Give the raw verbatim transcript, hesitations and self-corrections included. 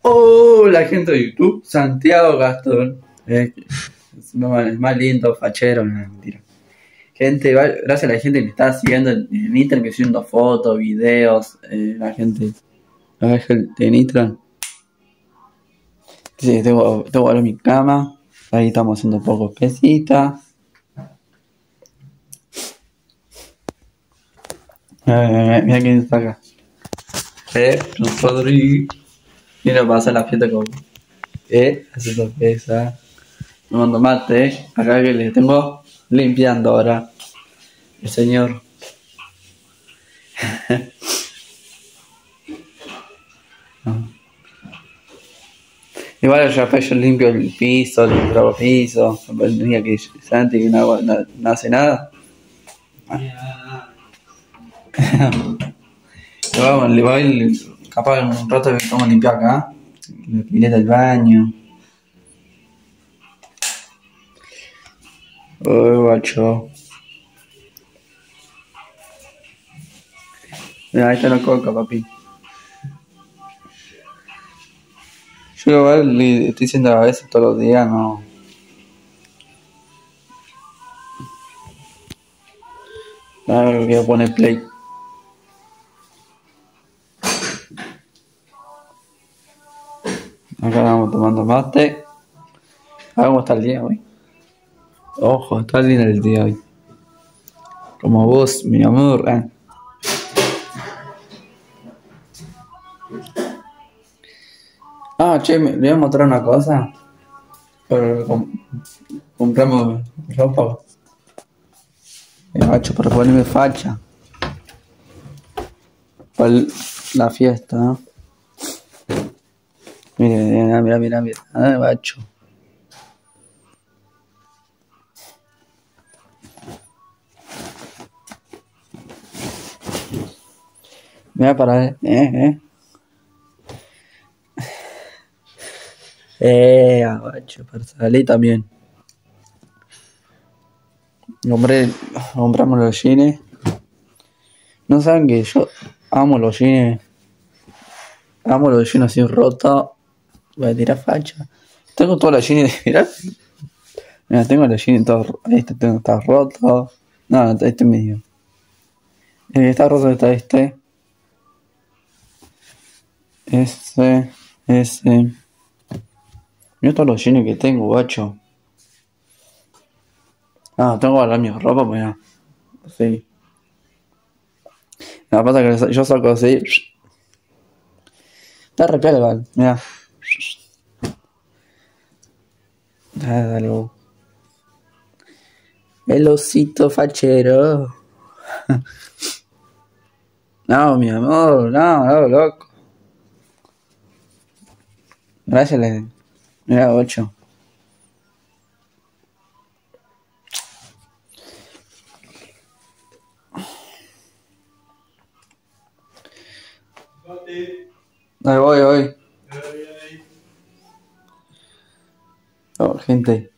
Oh, la gente de YouTube, Santiago Gastón. Eh, es más más lindo, fachero, no, mentira. Gente, va- gracias a la gente que me está siguiendo en, en Instagram, que subiendo fotos, videos, eh, la gente, la gente de Instagram. Sí, tengo, tengo ahora mi cama, ahí estamos haciendo poco pesita. Eh, mira quién está acá. Eh, Rodri. Y nos pasa la fiesta con. Eh, haciendo pesa. Tomando mate. Acá que le tengo limpiando ahora. El señor. No. Igual yo después yo limpio el piso, limpio el piso. El día que Santi que no, no, no hace nada. Le vamos, le voy, capaz en un rato que vamos a limpiar acá. La pileta del baño. Uy, guacho. Mira, ahí está la coca, papi. Yo igual le estoy diciendo a veces todos los días, no. Ahora voy a poner play. Acá vamos tomando mate. A ver cómo está el día hoy. Ojo, está lindo el día hoy. Como vos, mi amor. Eh. Ah, che, me, le voy a mostrar una cosa. Pero com- compramos ropa. Eh, macho, para ponerme facha. Para el- la fiesta, ¿no? Mira, mira, mira, mira, mira. Ah, macho. Mira para ver. Eh, eh. Eh, ah, macho, para salir también. Compré, compramos los jeans. No saben que yo amo los jeans. Amo los jeans así rotos. Voy a tirar facha. Tengo todos los jeans. Mirá. Mira, tengo los jeans todos. Este tengo, está roto. No, no, este es medio. El que está roto está este. Ese. Ese. Mira todos los jeans que tengo, guacho. Ah, tengo que guardar mi ropa, mira. Sí. Lo que pasa es que yo saco así. Está re piola igual, mira. Ah, dale, vos. El osito fachero. No, mi amor, no, no, loco. Gracias, le. Mira, ocho. Ahí voy, voy. Oh, gente.